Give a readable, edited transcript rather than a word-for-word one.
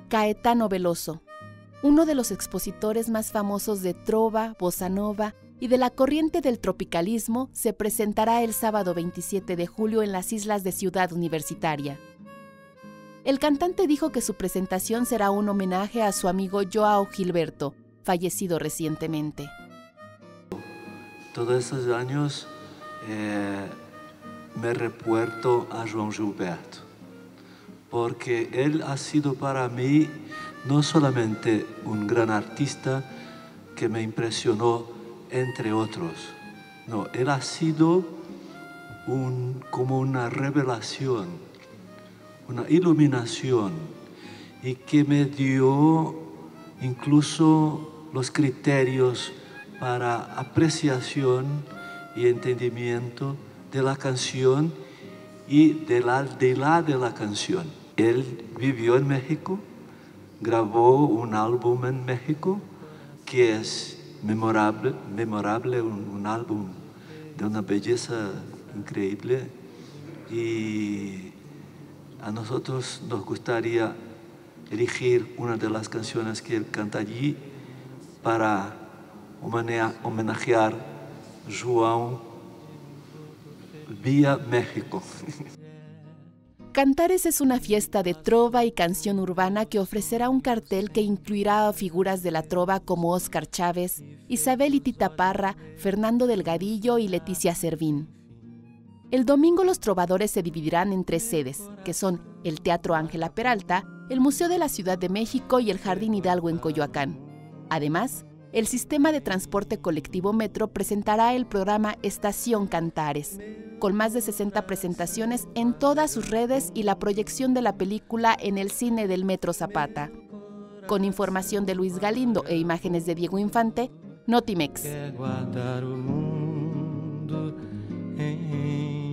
Caetano Veloso, uno de los expositores más famosos de trova, bossa nova y de la corriente del tropicalismo, se presentará el sábado 27 de julio en las islas de Ciudad Universitaria. El cantante dijo que su presentación será un homenaje a su amigo João Gilberto, fallecido recientemente. Todos estos años me recuerdo a João Gilberto, porque él ha sido para mí no solamente un gran artista que me impresionó entre otros, no, él ha sido como una revelación, una iluminación, y que me dio incluso los criterios para apreciación y entendimiento de la canción y de la canción. Él vivió en México, grabó un álbum en México que es memorable, un álbum de una belleza increíble, y a nosotros nos gustaría elegir una de las canciones que él canta allí para homenajear a João vía México. Cantares es una fiesta de trova y canción urbana que ofrecerá un cartel que incluirá a figuras de la trova como Óscar Chávez, Isabel Itita Parra, Fernando Delgadillo y Leticia Servín. El domingo los trovadores se dividirán en 3 sedes, que son el Teatro Ángela Peralta, el Museo de la Ciudad de México y el Jardín Hidalgo en Coyoacán. Además, el sistema de transporte colectivo Metro presentará el programa Estación Cantares, con más de 60 presentaciones en todas sus redes y la proyección de la película en el cine del Metro Zapata. Con información de Luis Galindo e imágenes de Diego Infante, Notimex.